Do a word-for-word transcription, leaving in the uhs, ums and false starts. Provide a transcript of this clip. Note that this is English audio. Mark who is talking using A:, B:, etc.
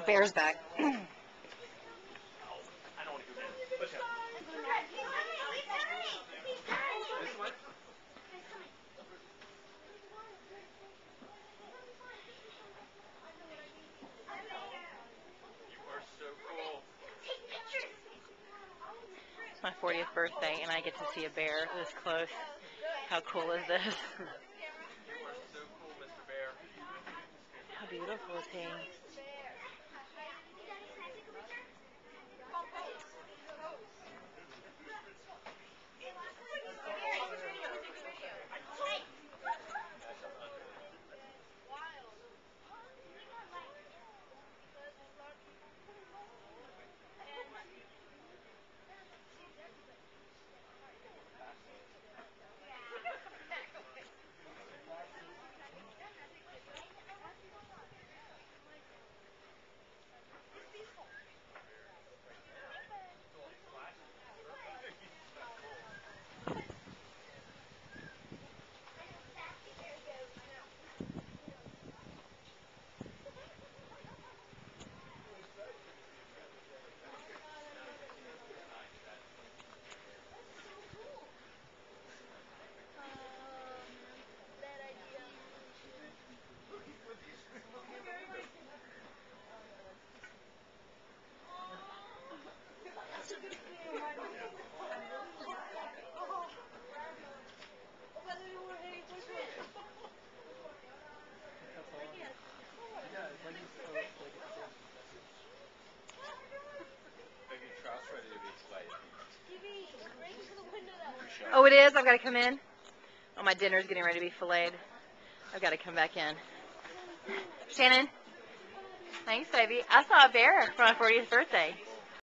A: bear's back. It's my fortieth birthday, and I get to see a bear this close. How cool is this? How beautiful is he? Oh, it is? I've got to come in? Oh, my dinner's getting ready to be filleted. I've got to come back in. Shannon? Thanks, baby. I saw a bear for my fortieth birthday.